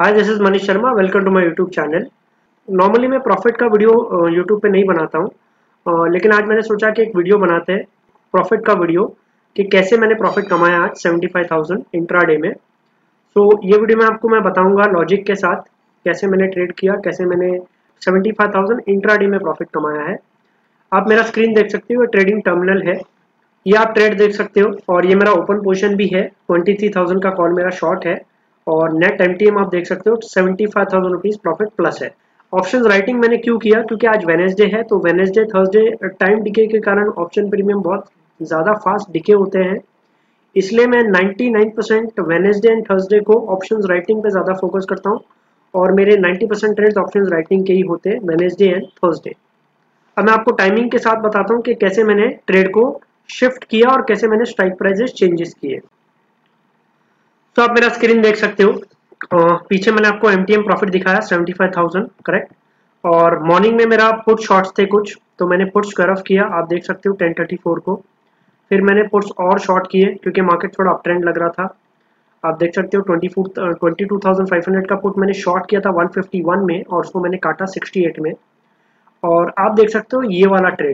Hi, this is Manish Sharma. Welcome to my YouTube channel. Normally मैं profit का video YouTube पे नहीं बनाता हूँ, लेकिन आज मैंने सोचा कि एक वीडियो बनाते हैं प्रॉफिट का वीडियो कि कैसे मैंने प्रॉफिट कमाया आज 75,000 इंट्राडे में। सो ये वीडियो में आपको मैं बताऊंगा लॉजिक के साथ कैसे मैंने ट्रेड किया, कैसे मैंने 75,000 इंट्राडे में प्रॉफिट कमाया है। आप मेरा स्क्रीन देख सकते हो, ट्रेडिंग टर्मिनल है, ये आप ट्रेड देख सकते हो और ये मेरा ओपन पोजीशन भी है। 23,000 का कॉल मेरा शॉर्ट है और नेट एमटीएम आप देख सकते हो 75,000 रुपीज प्रॉफिट प्लस है। ऑप्शंस राइटिंग मैंने क्यों किया, क्योंकि आज वेनेसडे है, तो वेनेसडे थर्सडे टाइम डिके के कारण ऑप्शन प्रीमियम बहुत ज़्यादा फास्ट डिके होते हैं, इसलिए मैं 99% वेनेसडे एंड थर्सडे को ऑप्शंस राइटिंग पे ज़्यादा फोकस करता हूँ और मेरे 90% ट्रेड्स ऑप्शंस राइटिंग के ही होते हैं वेनेसडे एंड थर्सडे। अब मैं आपको टाइमिंग के साथ बताता हूँ कि कैसे मैंने ट्रेड को शिफ्ट किया और कैसे मैंने स्ट्राइक प्राइसेस चेंजेस किए। तो आप मेरा स्क्रीन देख सकते हो, पीछे मैंने आपको एमटीएम प्रॉफिट दिखाया 75,000 करेक्ट, और मॉर्निंग में मेरा पुट शॉर्ट्स थे कुछ, तो मैंने पुट्स कर्व किया, आप देख सकते हो 10:34 को। फिर मैंने पुट्स और शॉर्ट किए क्योंकि मार्केट थोड़ा अप ट्रेंड लग रहा था, आप देख सकते हो 22,500 का पुट मैंने शॉर्ट किया था 151 में और उसको मैंने काटा 68 में। और आप देख सकते हो ये वाला ट्रेड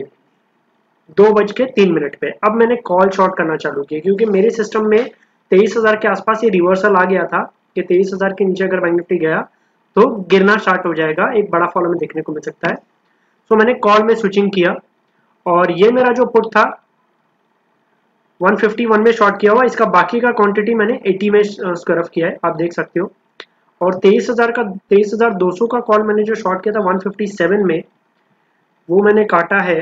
2:03 पे अब मैंने कॉल शॉर्ट करना चालू किया क्योंकि मेरे सिस्टम में 23,000 के आसपास ये रिवर्सल आ गया था कि 23,000 के नीचे अगर बैंक निफ्टी गया तो गिरना स्टार्ट हो जाएगा, एक बड़ा फॉल में देखने को मिल सकता है। तो मैंने कॉल में स्विचिंग किया और ये मेरा जो पुट था 151 में शॉर्ट किया हुआ, इसका बाकी का क्वांटिटी मैंने 80 में स्क्वायर किया है, आप देख सकते हो। और 23,200 का कॉल मैंने जो शॉर्ट किया था 157 में, वो मैंने काटा है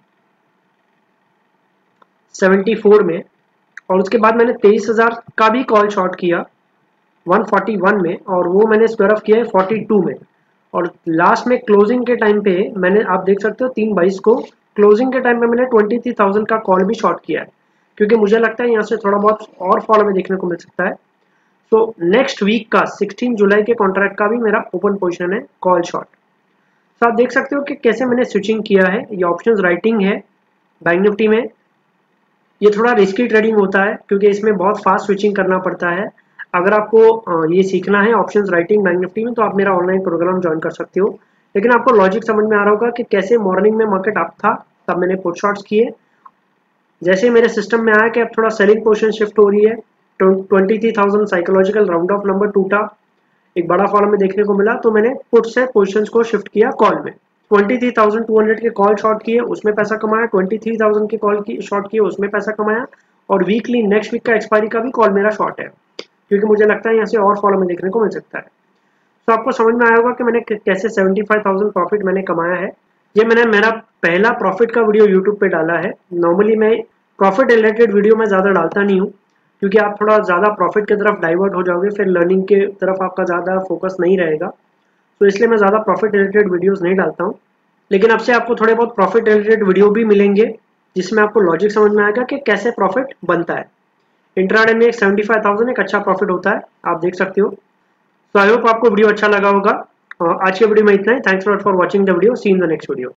74 में। और उसके बाद मैंने 23,000 का भी कॉल शॉर्ट किया 141 में और वो मैंने स्क्वायर ऑफ किया है 42 में। और लास्ट में क्लोजिंग के टाइम पे मैंने, आप देख सकते हो 3:22 को क्लोजिंग के टाइम पे मैंने 23,000 का कॉल भी शॉर्ट किया है क्योंकि मुझे लगता है यहाँ से थोड़ा बहुत और फॉल में देखने को मिल सकता है। तो नेक्स्ट वीक का 16 जुलाई के कॉन्ट्रैक्ट का भी मेरा ओपन पोजिशन है कॉल शॉर्ट। तो आप देख सकते हो कि कैसे मैंने स्विचिंग किया है। ये ऑप्शंस राइटिंग है बैंक निफ्टी में, ये थोड़ा रिस्की ट्रेडिंग होता है क्योंकि इसमें बहुत फास्ट स्विचिंग करना पड़ता है। अगर आपको ये सीखना है ऑप्शंस राइटिंग बैंक निफ्टी में तो आप मेरा ऑनलाइन प्रोग्राम ज्वाइन कर सकते हो, लेकिन आपको लॉजिक समझ में आ रहा होगा कि कैसे मॉर्निंग में मार्केट अप था तब मैंने पुट शॉर्ट्स किए, जैसे मेरे सिस्टम में आया कि अब थोड़ा सेलिंग पोजीशन शिफ्ट हो रही है, 23,000 साइकोलॉजिकल राउंड ऑफ नंबर टूटा, एक बड़ा फॉल में देखने को मिला, तो मैंने पुट से पोजीशंस को शिफ्ट किया कॉल में। 23,200 के कॉल शॉर्ट किए, उसमें पैसा कमाया, 23,000 के कॉल की शॉर्ट किए, उसमें पैसा कमाया। और वीकली नेक्स्ट वीक का एक्सपायरी का भी कॉल मेरा शॉर्ट है क्योंकि मुझे लगता है यहाँ से और फॉलो में देखने को मिल सकता है। तो आपको समझ में आया होगा कि मैंने कैसे 75,000 प्रॉफिट मैंने कमाया है। ये मैंने मेरा पहला प्रॉफिट का वीडियो यूट्यूब पे डाला है। नॉर्मली मैं प्रॉफिट रिलेटेड वीडियो में ज़्यादा डालता नहीं हूँ क्योंकि आप थोड़ा ज़्यादा प्रॉफिट की तरफ डाइवर्ट हो जाओगे, फिर लर्निंग के तरफ आपका ज़्यादा फोकस नहीं रहेगा, तो इसलिए मैं ज़्यादा प्रॉफिट रिलेटेड वीडियोस नहीं डालता हूँ। लेकिन अब से आपको थोड़े बहुत प्रॉफिट रिलेटेड वीडियो भी मिलेंगे जिसमें आपको लॉजिक समझ में आएगा कि कैसे प्रॉफिट बनता है। इंट्राडे में 75,000 एक अच्छा प्रॉफिट होता है, आप देख सकते हो। तो आई होप आपको वीडियो अच्छा लगा होगा। आज के वीडियो में इतना ही। Thanks for watching the video, see in the next video.